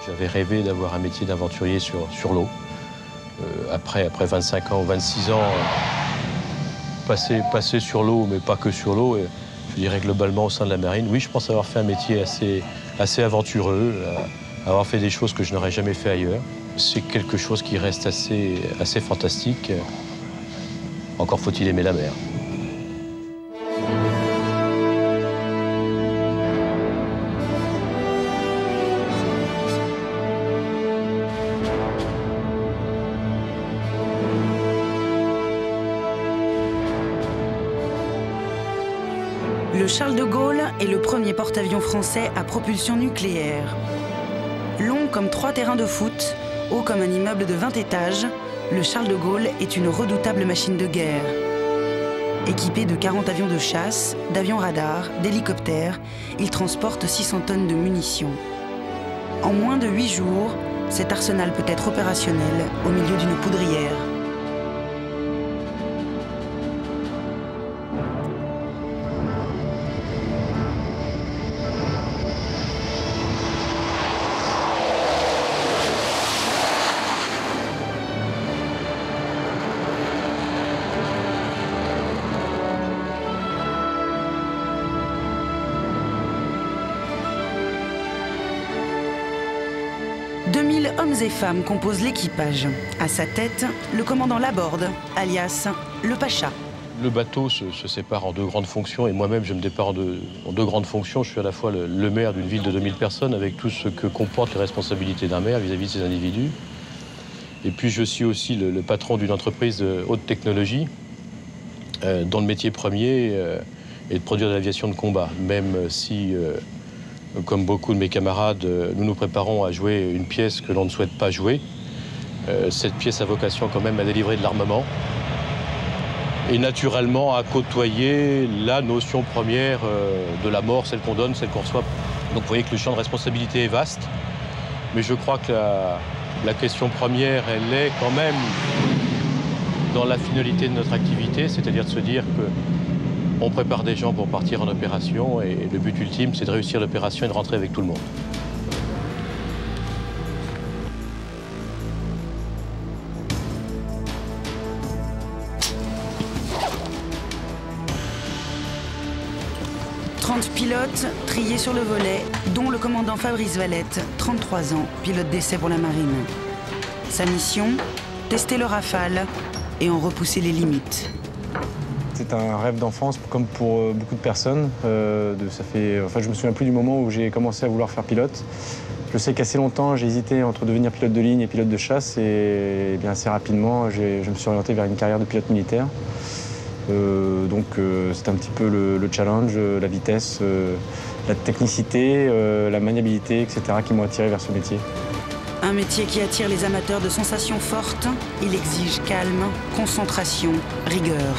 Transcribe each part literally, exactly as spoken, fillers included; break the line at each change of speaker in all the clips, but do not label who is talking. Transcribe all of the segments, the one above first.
J'avais rêvé d'avoir un métier d'aventurier sur, sur l'eau. Euh, après, après vingt-cinq ans ou vingt-six ans, euh, passer, passer sur l'eau, mais pas que sur l'eau, je dirais globalement au sein de la marine, oui, je pense avoir fait un métier assez, assez aventureux, euh, avoir fait des choses que je n'aurais jamais fait ailleurs. C'est quelque chose qui reste assez, assez fantastique. Encore faut-il aimer la mer.
Le Charles de Gaulle est le premier porte-avions français à propulsion nucléaire. Long comme trois terrains de foot, haut comme un immeuble de vingt étages, le Charles de Gaulle est une redoutable machine de guerre. Équipé de quarante avions de chasse, d'avions radars, d'hélicoptères, il transporte six cents tonnes de munitions. En moins de huit jours, cet arsenal peut être opérationnel au milieu d'une poudrière. deux mille hommes et femmes composent l'équipage. À sa tête, le commandant Laborde, alias le Pacha.
Le bateau se, se sépare en deux grandes fonctions et moi-même je me dépare en deux, en deux grandes fonctions. Je suis à la fois le, le maire d'une ville de deux mille personnes avec tout ce que comportent les responsabilités d'un maire vis-à-vis de ces individus. Et puis je suis aussi le, le patron d'une entreprise de haute technologie euh, dont le métier premier euh, est de produire de l'aviation de combat, même si... Euh, Comme beaucoup de mes camarades, nous nous préparons à jouer une pièce que l'on ne souhaite pas jouer. Euh, cette pièce a vocation quand même à délivrer de l'armement et naturellement à côtoyer la notion première euh, de la mort, celle qu'on donne, celle qu'on reçoit. Donc vous voyez que le champ de responsabilité est vaste, mais je crois que la, la question première, elle est quand même dans la finalité de notre activité, c'est-à-dire de se dire que on prépare des gens pour partir en opération et le but ultime, c'est de réussir l'opération et de rentrer avec tout le monde.
trente pilotes triés sur le volet, dont le commandant Fabrice Valette, trente-trois ans, pilote d'essai pour la marine. Sa mission, tester le Rafale et en repousser les limites.
C'est un rêve d'enfance, comme pour beaucoup de personnes. Euh, de, ça fait, enfin, je me souviens plus du moment où j'ai commencé à vouloir faire pilote. Je sais qu'assez longtemps, j'ai hésité entre devenir pilote de ligne et pilote de chasse. Et, et bien assez rapidement, je me suis orienté vers une carrière de pilote militaire. Euh, donc euh, c'est un petit peu le, le challenge, la vitesse, euh, la technicité, euh, la maniabilité, et cetera qui m'ont attiré vers ce métier.
Un métier qui attire les amateurs de sensations fortes. Il exige calme, concentration, rigueur.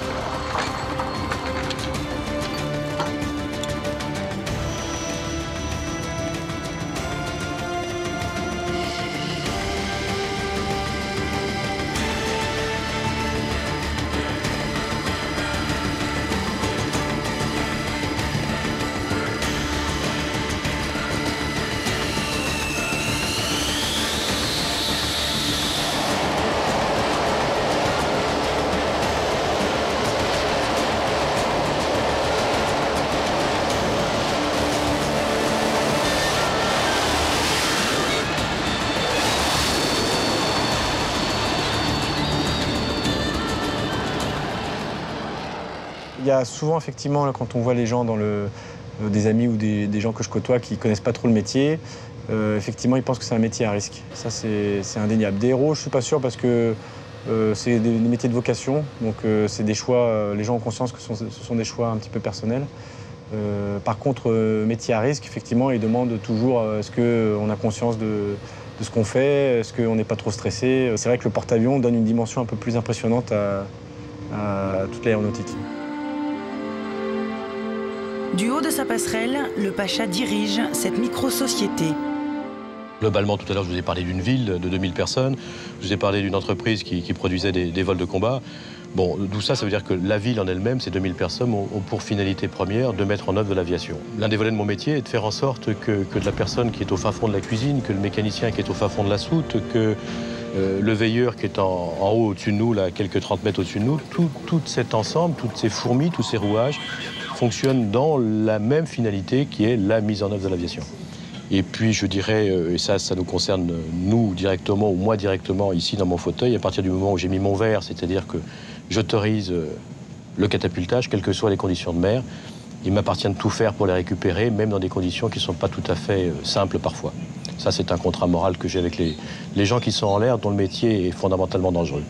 Il y a souvent, effectivement, là, quand on voit les gens, dans le, euh, des amis ou des, des gens que je côtoie qui ne connaissent pas trop le métier, euh, effectivement, ils pensent que c'est un métier à risque. Ça, c'est indéniable. Des héros, je ne suis pas sûr parce que euh, c'est des, des métiers de vocation. Donc, euh, c'est des choix, euh, les gens ont conscience que ce sont, ce sont des choix un petit peu personnels. Euh, par contre, euh, métier à risque, effectivement, ils demandent toujours euh, est-ce qu'on a conscience de, de ce qu'on fait, est-ce qu'on n'est pas trop stressé. C'est vrai que le porte-avions donne une dimension un peu plus impressionnante à, à toute l'aéronautique.
Du haut de sa passerelle, le Pacha dirige cette micro-société.
Globalement, tout à l'heure, je vous ai parlé d'une ville de deux mille personnes. Je vous ai parlé d'une entreprise qui, qui produisait des, des vols de combat. Bon, tout ça, ça veut dire que la ville en elle-même, ces deux mille personnes, ont, ont pour finalité première de mettre en œuvre de l'aviation. L'un des volets de mon métier est de faire en sorte que, que de la personne qui est au fin fond de la cuisine, que le mécanicien qui est au fin fond de la soute, que euh, le veilleur qui est en, en haut au-dessus de nous, là, quelques trente mètres au-dessus de nous, tout, tout cet ensemble, toutes ces fourmis, tous ces rouages, fonctionnent dans la même finalité qui est la mise en œuvre de l'aviation. Et puis, je dirais, et ça, ça nous concerne nous directement ou moi directement ici dans mon fauteuil, à partir du moment où j'ai mis mon verre, c'est-à-dire que j'autorise le catapultage, quelles que soient les conditions de mer, il m'appartient de tout faire pour les récupérer, même dans des conditions qui ne sont pas tout à fait simples parfois. Ça, c'est un contrat moral que j'ai avec les, les gens qui sont en l'air, dont le métier est fondamentalement dangereux.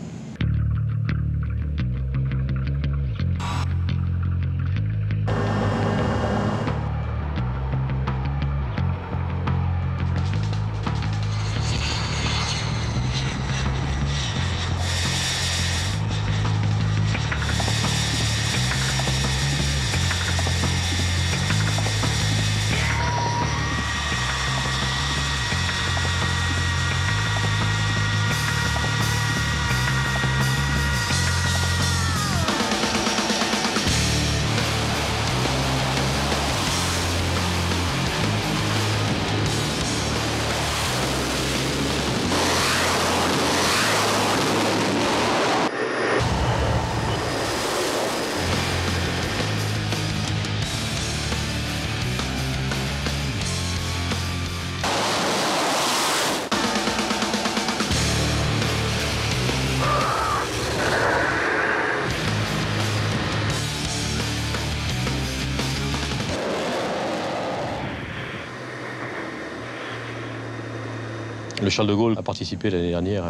Le Charles de Gaulle a participé l'année dernière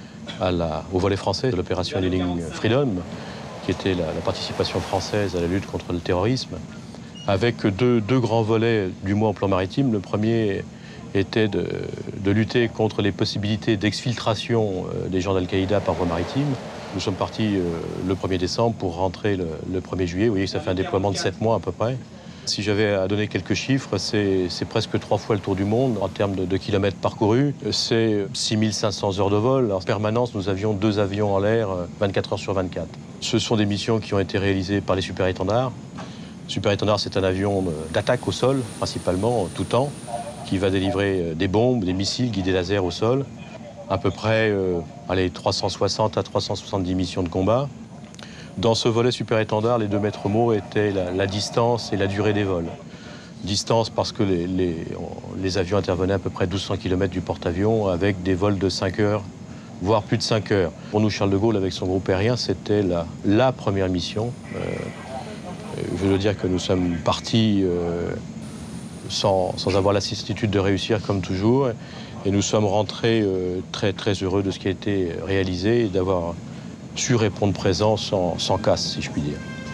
à la, au volet français de l'opération Enduring Freedom, qui était la, la participation française à la lutte contre le terrorisme, avec deux, deux grands volets du moins en plan maritime. Le premier était de, de lutter contre les possibilités d'exfiltration des gens d'Al-Qaïda par voie maritime. Nous sommes partis le premier décembre pour rentrer le, le premier juillet. Vous voyez que ça fait un déploiement de sept mois à peu près. Si j'avais à donner quelques chiffres, c'est presque trois fois le tour du monde en termes de, de kilomètres parcourus. C'est six mille cinq cents heures de vol. En permanence, nous avions deux avions en l'air vingt-quatre heures sur vingt-quatre. Ce sont des missions qui ont été réalisées par les super-étendards. Super-étendard, c'est un avion d'attaque au sol, principalement, tout temps, qui va délivrer des bombes, des missiles guidés laser au sol. À peu près euh, allez, trois cent soixante à trois cent soixante-dix missions de combat. Dans ce volet super-étendard, les deux maîtres mots étaient la, la distance et la durée des vols. Distance parce que les, les, les avions intervenaient à peu près douze cents kilomètres du porte-avions avec des vols de cinq heures, voire plus de cinq heures. Pour nous, Charles de Gaulle, avec son groupe aérien, c'était la, la première mission. Euh, je veux dire que nous sommes partis euh, sans, sans avoir la certitude de réussir comme toujours. Et nous sommes rentrés euh, très, très heureux de ce qui a été réalisé et d'avoir su répondre présent sans, sans casse, si je puis dire.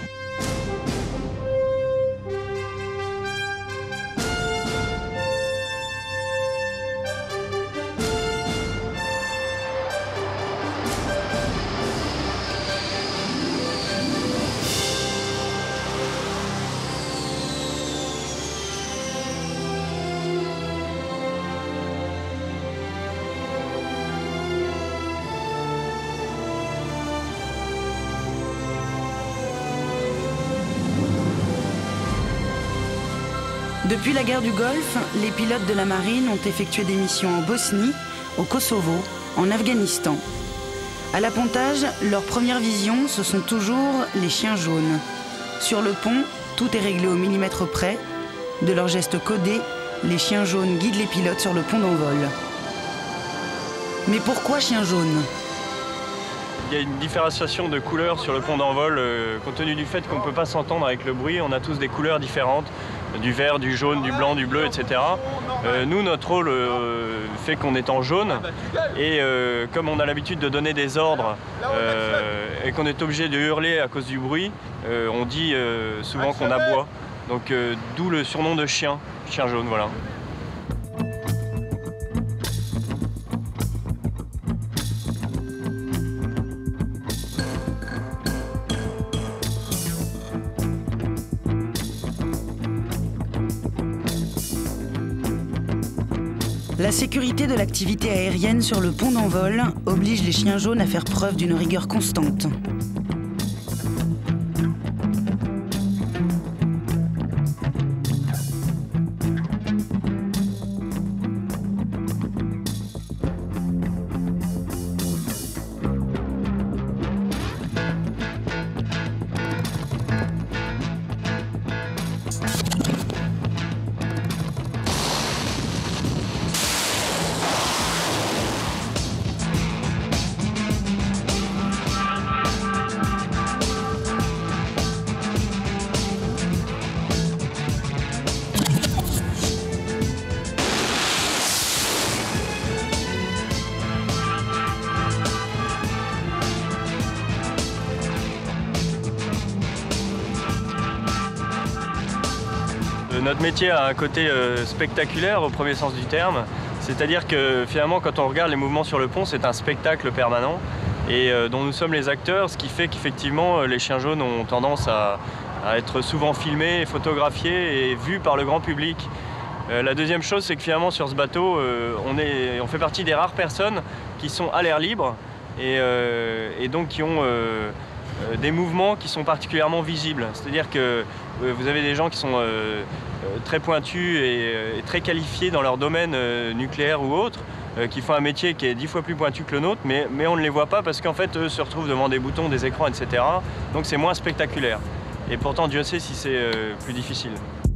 Depuis la guerre du Golfe, les pilotes de la marine ont effectué des missions en Bosnie, au Kosovo, en Afghanistan. À l'appontage, leur première vision, ce sont toujours les chiens jaunes. Sur le pont, tout est réglé au millimètre près. De leurs gestes codés, les chiens jaunes guident les pilotes sur le pont d'envol. Mais pourquoi chiens jaunes ?
Il y a une différenciation de couleurs sur le pont d'envol, euh, compte tenu du fait qu'on ne peut pas s'entendre avec le bruit. On a tous des couleurs différentes, du vert, du jaune, du blanc, du bleu, et cetera. Euh, nous, notre rôle euh, fait qu'on est en jaune. Et euh, comme on a l'habitude de donner des ordres euh, et qu'on est obligé de hurler à cause du bruit, euh, on dit euh, souvent qu'on aboie. Donc euh, d'où le surnom de chien, chien jaune, voilà.
La sécurité de l'activité aérienne sur le pont d'envol oblige les chiens jaunes à faire preuve d'une rigueur constante.
notre métier a un côté euh, spectaculaire au premier sens du terme. C'est-à-dire que finalement, quand on regarde les mouvements sur le pont, c'est un spectacle permanent et euh, dont nous sommes les acteurs, ce qui fait qu'effectivement, les chiens jaunes ont tendance à, à être souvent filmés, photographiés et vus par le grand public. Euh, la deuxième chose, c'est que finalement, sur ce bateau, euh, on, est, on fait partie des rares personnes qui sont à l'air libre et, euh, et donc qui ont euh, euh, des mouvements qui sont particulièrement visibles. C'est-à-dire que euh, vous avez des gens qui sont euh, très pointus et, et très qualifiés dans leur domaine euh, nucléaire ou autre, euh, qui font un métier qui est dix fois plus pointu que le nôtre, mais, mais on ne les voit pas parce qu'en fait, eux se retrouvent devant des boutons, des écrans, et cetera. Donc c'est moins spectaculaire. Et pourtant, Dieu sait si c'est euh, plus difficile.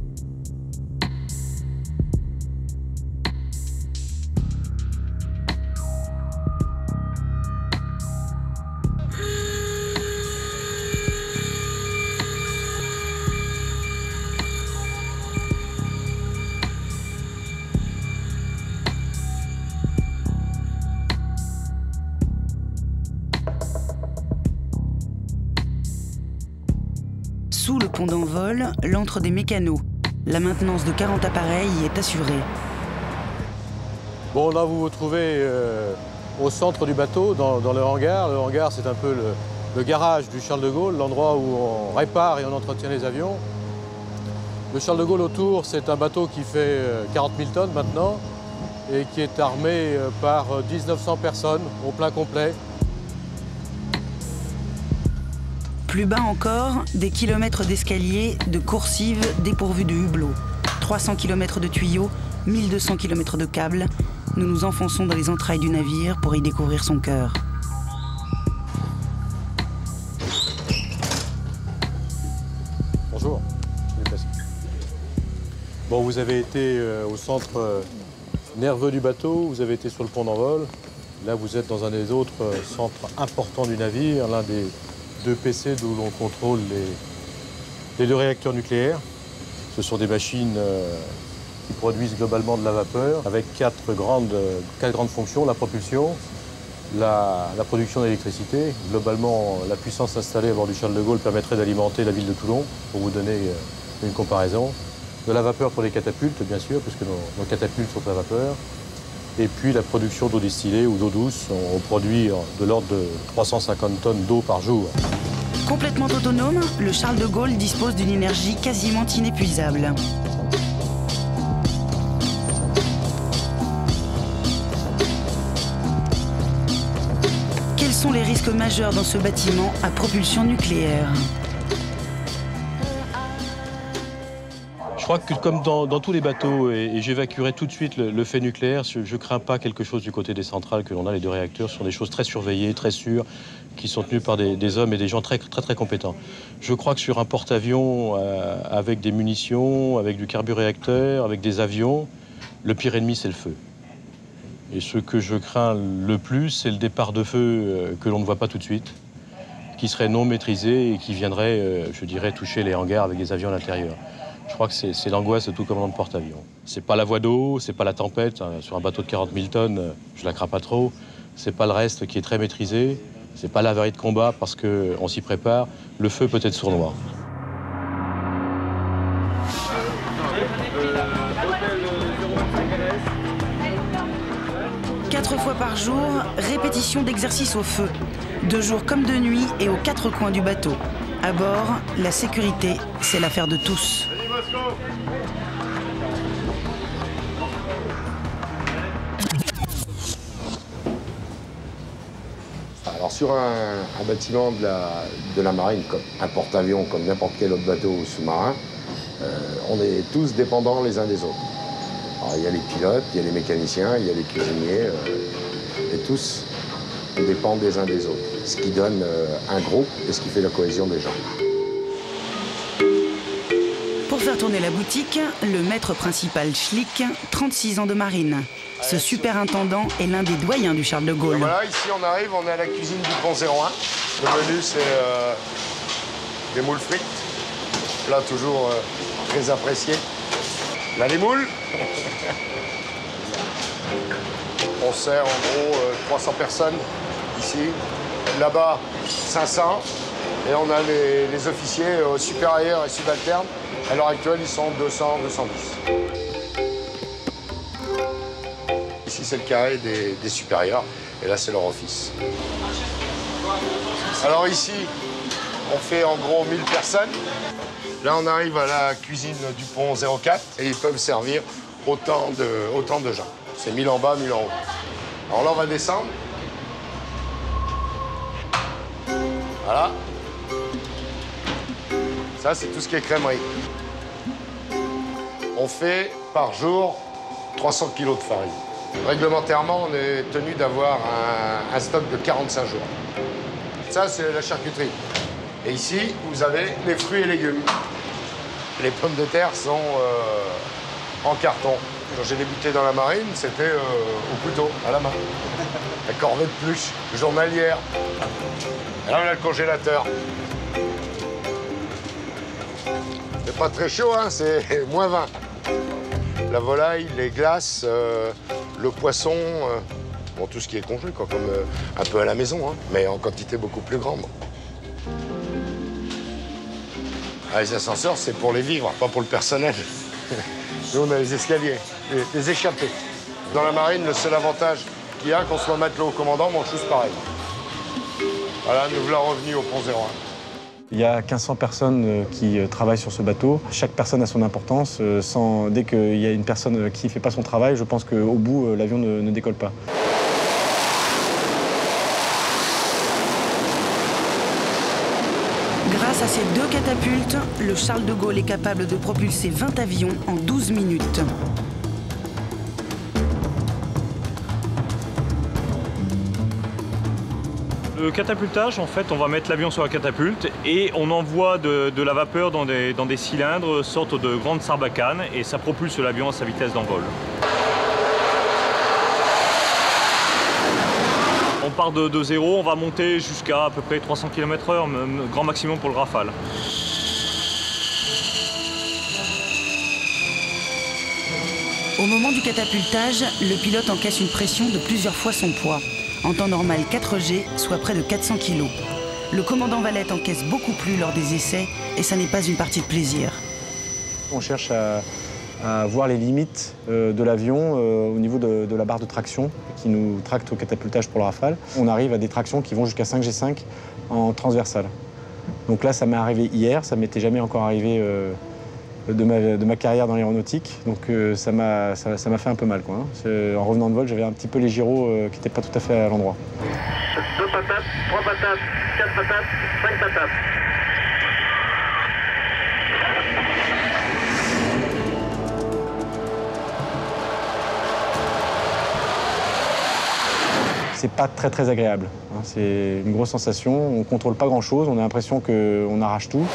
Sous le pont d'envol, l'antre des mécanos. La maintenance de quarante appareils y est assurée.
Bon, là, vous vous trouvez euh, au centre du bateau, dans, dans le hangar. Le hangar, c'est un peu le, le garage du Charles de Gaulle, l'endroit où on répare et on entretient les avions. Le Charles de Gaulle autour, c'est un bateau qui fait euh, quarante mille tonnes maintenant et qui est armé euh, par mille neuf cents personnes au plein complet.
Plus bas encore, des kilomètres d'escaliers, de coursives dépourvues de hublots. trois cents kilomètres de tuyaux, mille deux cents kilomètres de câbles. Nous nous enfonçons dans les entrailles du navire pour y découvrir son cœur.
Bonjour. Bon, vous avez été euh, au centre euh, nerveux du bateau, vous avez été sur le pont d'envol. Là, vous êtes dans un des autres euh, centres importants du navire, l'un des deux P C d'où l'on contrôle les, les deux réacteurs nucléaires. Ce sont des machines euh, qui produisent globalement de la vapeur avec quatre grandes, euh, quatre grandes fonctions, la propulsion, la, la production d'électricité. Globalement, la puissance installée à bord du Charles de Gaulle permettrait d'alimenter la ville de Toulon, pour vous donner euh, une comparaison. De la vapeur pour les catapultes, bien sûr, puisque nos, nos catapultes sont à vapeur. Et puis la production d'eau distillée ou d'eau douce, on, on produit de l'ordre de trois cent cinquante tonnes d'eau par jour.
Complètement autonome, le Charles de Gaulle dispose d'une énergie quasiment inépuisable. Quels sont les risques majeurs dans ce bâtiment à propulsion nucléaire ?
Je crois que comme dans, dans tous les bateaux, et, et j'évacuerai tout de suite le, le fait nucléaire, je ne crains pas quelque chose du côté des centrales que l'on a, les deux réacteurs. Ce sont des choses très surveillées, très sûres, qui sont tenues par des, des hommes et des gens très, très, très compétents. Je crois que sur un porte-avions euh, avec des munitions, avec du carburéacteur, avec des avions, le pire ennemi, c'est le feu. Et ce que je crains le plus, c'est le départ de feu euh, que l'on ne voit pas tout de suite, qui serait non maîtrisé et qui viendrait, euh, je dirais, toucher les hangars avec des avions à l'intérieur. Je crois que c'est l'angoisse de tout commandant de porte-avions. C'est pas la voie d'eau, c'est pas la tempête. Hein, sur un bateau de quarante mille tonnes, je la crains pas trop. C'est pas le reste qui est très maîtrisé. C'est pas l'avarie de combat parce qu'on s'y prépare. Le feu peut être sournois.
Quatre fois par jour, répétition d'exercices au feu. De jour comme de nuit et aux quatre coins du bateau. À bord, la sécurité, c'est l'affaire de tous.
Alors sur un, un bâtiment de la, de la marine, comme un porte-avions, comme n'importe quel autre bateau sous-marin, euh, on est tous dépendants les uns des autres. Alors il y a les pilotes, il y a les mécaniciens, il y a les cuisiniers, euh, et tous on dépend des uns des autres. Ce qui donne euh, un groupe et ce qui fait la cohésion des gens.
Pour faire tourner la boutique, le maître principal Schlick, trente-six ans de marine. Ce superintendant est l'un des doyens du Charles de Gaulle.
Et voilà, ici on arrive, on est à la cuisine du pont zéro un. Le menu c'est euh, des moules frites, plat toujours euh, très apprécié. Là les moules. On sert en gros euh, trois cents personnes ici. Là-bas, cinq cents. Et on a les, les officiers euh, supérieurs et subalternes À l'heure actuelle, ils sont deux cents, deux cent dix. Ici, c'est le carré des, des supérieurs, et là, c'est leur office. Alors ici, on fait en gros mille personnes. Là, on arrive à la cuisine du pont zéro quatre, et ils peuvent servir autant de, autant de gens. C'est mille en bas, mille en haut. Alors là, on va descendre. Voilà. Ça, c'est tout ce qui est crèmerie. On fait par jour trois cents kilos de farine. Réglementairement, on est tenu d'avoir un, un stock de quarante-cinq jours. Ça, c'est la charcuterie. Et ici, vous avez les fruits et légumes. Les pommes de terre sont euh, en carton. Quand j'ai débuté dans la marine, c'était euh, au couteau, à la main. La corvée de pluche, journalière. Et là, on a le congélateur. C'est pas très chaud, hein, c'est moins vingt. La volaille, les glaces, euh, le poisson, euh, bon, tout ce qui est congelé, quoi, comme euh, un peu à la maison, hein, mais en quantité beaucoup plus grande. Ah, les ascenseurs, c'est pour les vivres, pas pour le personnel. Nous, on a les escaliers, les, les échappées. Dans la marine, le seul avantage qu'il y a, qu'on soit matelot ou commandant, mange tous pareil. Voilà, nous voilà revenus au pont zéro un.
Il y a mille cinq cents personnes qui travaillent sur ce bateau. Chaque personne a son importance. Sans, dès qu'il y a une personne qui ne fait pas son travail, je pense qu'au bout, l'avion ne, ne décolle pas.
Grâce à ces deux catapultes, le Charles de Gaulle est capable de propulser vingt avions en douze minutes.
Le catapultage, en fait, on va mettre l'avion sur la catapulte et on envoie de, de la vapeur dans des, dans des cylindres, sorte de grandes sarbacanes, et ça propulse l'avion à sa vitesse d'envol. On part de, de zéro, on va monter jusqu'à à peu près trois cents kilomètres heure, grand maximum pour le Rafale.
Au moment du catapultage, le pilote encaisse une pression de plusieurs fois son poids. En temps normal quatre G, soit près de quatre cents kilos. Le commandant Valette encaisse beaucoup plus lors des essais et ça n'est pas une partie de plaisir.
On cherche à, à voir les limites euh, de l'avion euh, au niveau de, de la barre de traction qui nous tracte au catapultage pour le Rafale. On arrive à des tractions qui vont jusqu'à cinq G cinq en transversale. Donc là, ça m'est arrivé hier, ça m'était jamais encore arrivé euh, de, ma, de ma carrière dans l'aéronautique. Donc euh, ça m'a ça, ça m'a fait un peu mal, quoi, hein. En revenant de vol, j'avais un petit peu les gyros euh, qui n'étaient pas tout à fait à l'endroit.
Deux patates, trois patates, quatre patates, cinq patates.
C'est pas très très agréable, hein. C'est une grosse sensation, on contrôle pas grand chose, on a l'impression qu'on arrache tout.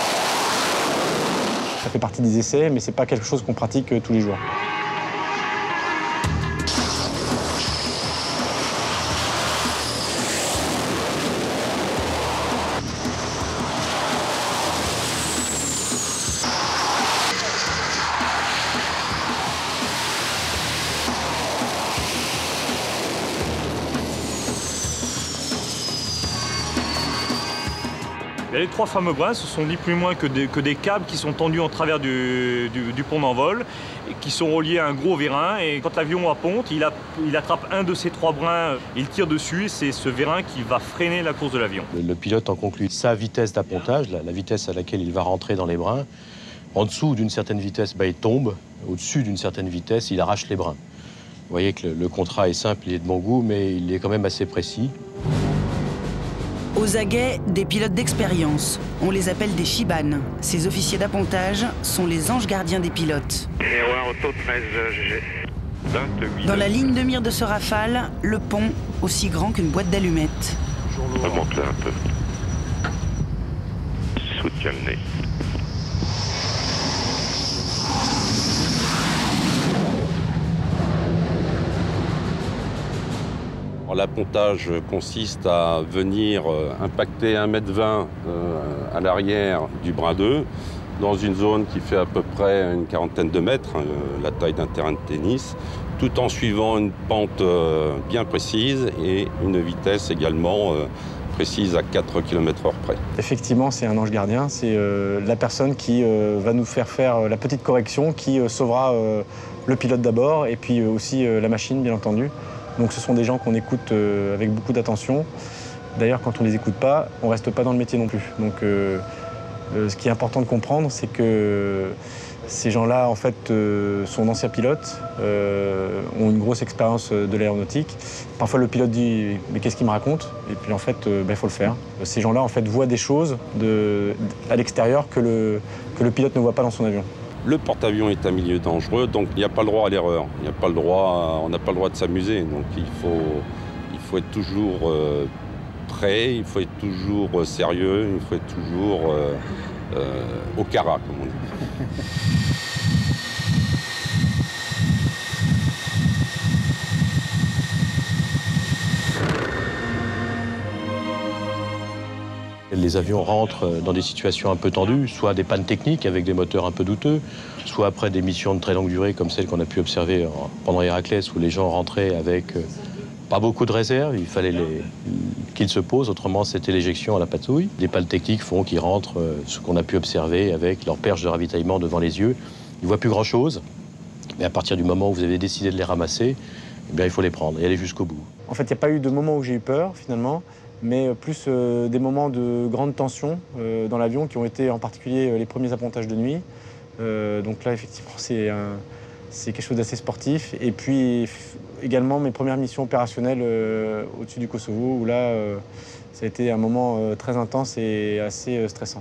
Ça fait partie des essais, mais c'est pas quelque chose qu'on pratique tous les jours.
Les trois fameux brins, ce sont ni plus ni moins que des, que des câbles qui sont tendus en travers du, du, du pont d'envol, qui sont reliés à un gros vérin. Et quand l'avion apponte, il, a, il attrape un de ces trois brins, il tire dessus, et c'est ce vérin qui va freiner la course de l'avion.
Le, le pilote en conclut sa vitesse d'appontage, la, la vitesse à laquelle il va rentrer dans les brins. En dessous d'une certaine vitesse, bah, il tombe. Au-dessus d'une certaine vitesse, il arrache les brins. Vous voyez que le, le contrat est simple, il est de bon goût, mais il est quand même assez précis.
Aux aguets, des pilotes d'expérience. On les appelle des chibanes. Ces officiers d'appontage sont les anges gardiens des pilotes.
Numéro un, auto treize G G. vingt-huit.
Dans la ligne de mire de ce Rafale, le pont, aussi grand qu'une boîte d'allumettes.
Remonte-le un peu. Soutiens le nez.
L'appontage consiste à venir impacter un mètre vingt à l'arrière du brin deux, dans une zone qui fait à peu près une quarantaine de mètres, la taille d'un terrain de tennis, tout en suivant une pente bien précise et une vitesse également précise à quatre kilomètres heure près.
Effectivement, c'est un ange gardien. C'est euh, la personne qui euh, va nous faire faire la petite correction qui euh, sauvera euh, le pilote d'abord et puis euh, aussi euh, la machine, bien entendu. Donc ce sont des gens qu'on écoute euh, avec beaucoup d'attention. D'ailleurs, quand on ne les écoute pas, on ne reste pas dans le métier non plus. Donc euh, euh, ce qui est important de comprendre, c'est que ces gens-là, en fait, euh, sont d'anciens pilotes, euh, ont une grosse expérience de l'aéronautique. Parfois, le pilote dit « mais qu'est-ce qu'il me raconte ?» Et puis, en fait, il euh, ben, faut le faire. Ces gens-là, en fait, voient des choses de, à l'extérieur que le, que le pilote ne voit pas dans son avion.
Le porte-avions est un milieu dangereux, donc il n'y a pas le droit à l'erreur. Il n'y a pas le droit, on n'a pas le droit de s'amuser. Donc il faut, il faut être toujours euh, prêt, il faut être toujours euh, sérieux, il faut être toujours euh, euh, au carat, comme on dit.
Les avions rentrent dans des situations un peu tendues, soit des pannes techniques avec des moteurs un peu douteux, soit après des missions de très longue durée comme celle qu'on a pu observer pendant Héraclès où les gens rentraient avec euh, pas beaucoup de réserves, il fallait qu'ils se posent, autrement c'était l'éjection à la patouille. Des pannes techniques font qu'ils rentrent, euh, ce qu'on a pu observer avec leur perche de ravitaillement devant les yeux. Ils ne voient plus grand-chose, mais à partir du moment où vous avez décidé de les ramasser, eh bien, il faut les prendre et aller jusqu'au bout.
En fait, il n'y a pas eu de moment où j'ai eu peur, finalement, mais plus euh, des moments de grande tension euh, dans l'avion qui ont été en particulier euh, les premiers appontages de nuit. Euh, donc là, effectivement, c'est quelque chose d'assez sportif. Et puis également mes premières missions opérationnelles euh, au-dessus du Kosovo, où là, euh, ça a été un moment euh, très intense et assez euh, stressant.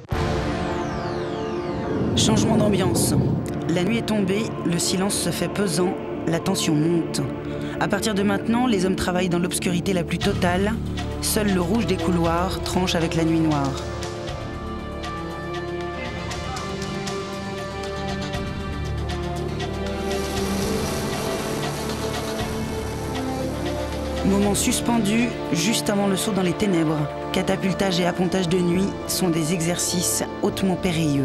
Changement d'ambiance. La nuit est tombée, le silence se fait pesant, la tension monte. À partir de maintenant, les hommes travaillent dans l'obscurité la plus totale. Seul le rouge des couloirs tranche avec la nuit noire. Moment suspendu, juste avant le saut dans les ténèbres. Catapultage et appontage de nuit sont des exercices hautement périlleux.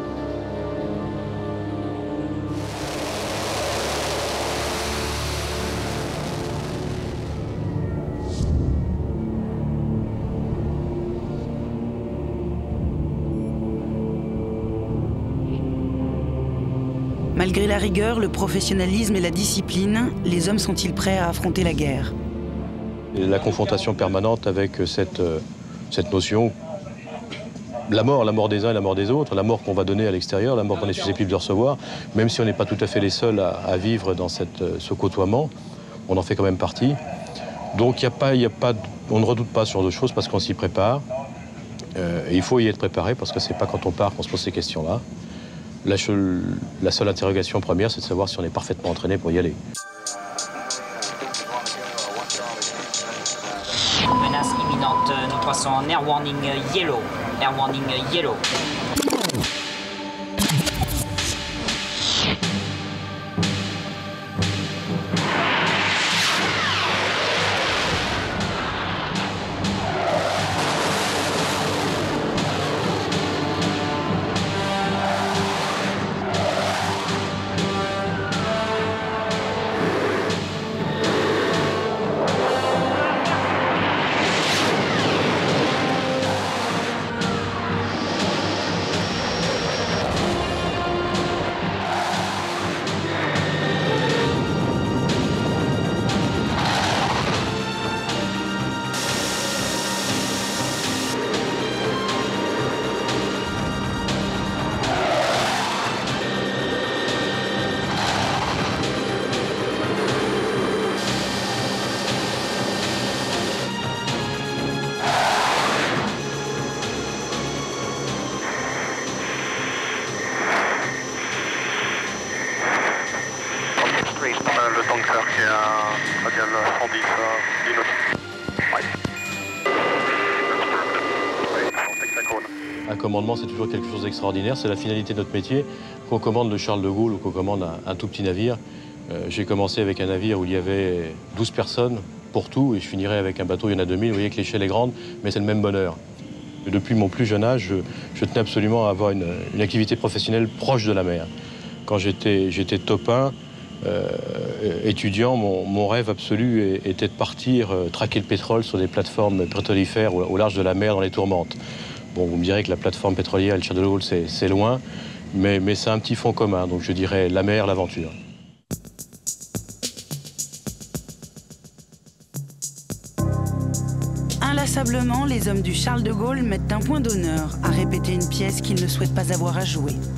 Malgré la rigueur, le professionnalisme et la discipline, les hommes sont-ils prêts à affronter la guerre?
La confrontation permanente avec cette, cette notion, la mort, la mort des uns et la mort des autres, la mort qu'on va donner à l'extérieur, la mort qu'on est susceptible de recevoir, même si on n'est pas tout à fait les seuls à, à vivre dans cette, ce côtoiement, on en fait quand même partie. Donc y a pas, y a pas, on ne redoute pas ce genre de choses parce qu'on s'y prépare. Euh, et il faut y être préparé parce que c'est pas quand on part qu'on se pose ces questions-là. La, la seule interrogation première, c'est de savoir si on est parfaitement entraîné pour y aller.
Menace imminente, nous passons en air warning yellow. Air warning yellow.
Le tanker qui est à Radial cent dix, dix nœuds.
Un commandement, c'est toujours quelque chose d'extraordinaire. C'est la finalité de notre métier. Qu'on commande le Charles de Gaulle ou qu'on commande un, un tout petit navire. Euh, J'ai commencé avec un navire où il y avait douze personnes pour tout et je finirai avec un bateau, il y en a deux mille. Vous voyez que l'échelle est grande, mais c'est le même bonheur. Et depuis mon plus jeune âge, je, je tenais absolument à avoir une, une activité professionnelle proche de la mer. Quand j'étais top un, euh, étudiant, mon, mon rêve absolu était de partir euh, traquer le pétrole sur des plateformes pétrolifères au, au large de la mer dans les tourmentes. Bon, vous me direz que la plateforme pétrolière et le Charles de Gaulle, c'est loin, mais, mais c'est un petit fond commun, donc je dirais la mer, l'aventure.
Inlassablement, les hommes du Charles de Gaulle mettent un point d'honneur à répéter une pièce qu'ils ne souhaitent pas avoir à jouer.